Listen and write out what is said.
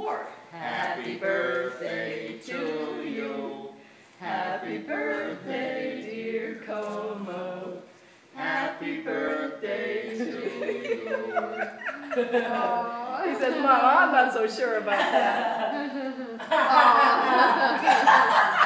4. Happy birthday to you. Happy birthday, dear Como. Happy birthday to you. He says, Mom, I'm not so sure about that.